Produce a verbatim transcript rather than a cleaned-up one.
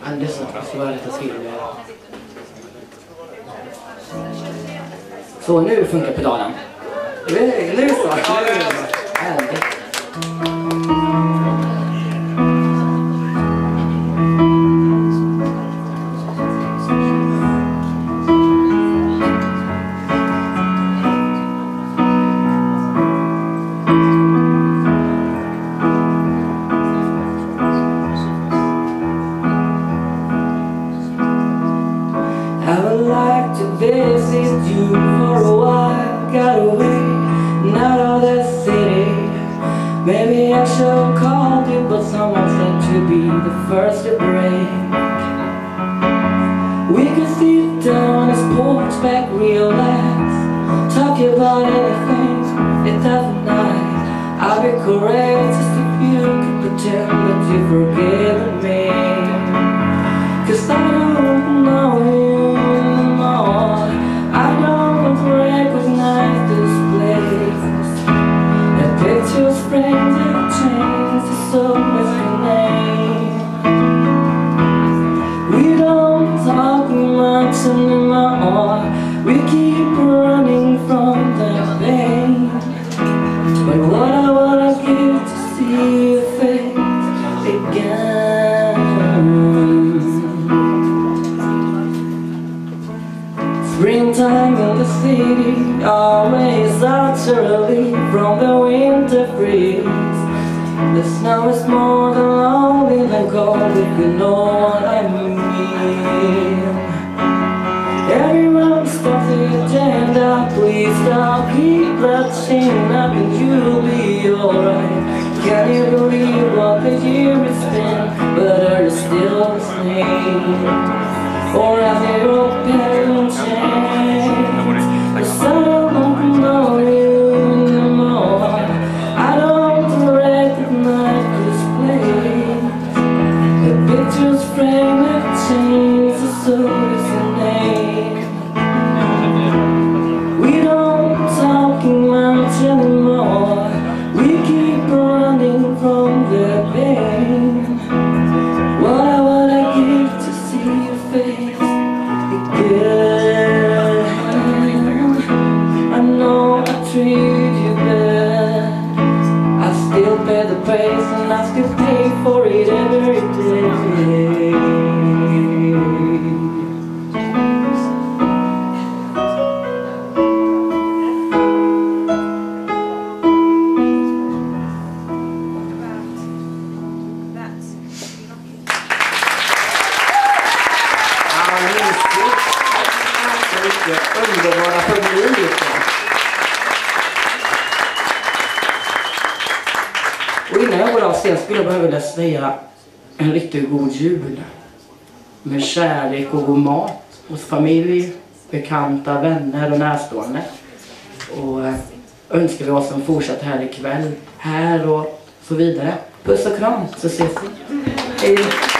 Alldeles så var det till. Så nu funkar pedalen. Nu så. Härligt. I would like to visit you for a while. Got away, not out of the city. Maybe I should call you, but someone said to be the first to break. We could sit down on his porch back, relax, talk about anything. It doesn't nice. I'll be courageous if you could pretend that you've forgiven me. Cause I don't know you. We keep running from the pain, but what I wanna give to see your face again. Springtime in the city, always out early from the winter freeze. The snow is more than lonely than cold, if you know what I mean. Everyone stop the agenda, please stop, keep that chin up and you'll be alright. Can you believe what the year has been, but are you still the same? Or have they all been changed? Cause I don't know you anymore. I don't recognize this place. The pictures frame have changed, so is your name. We don't talk much anymore. We keep running from the pain. What I wanna give to see your face again. I know I treat you bad. I still pay the price and I still pay for it every day. Underbara publiken. Och innan jag går av scen skulle jag behöva säga en riktigt god jul. Med kärlek och god mat hos familj, bekanta, vänner och närstående. Och önskar vi oss en fortsatt härlig kväll här och så vidare. Puss och kram, så ses vi. Hej.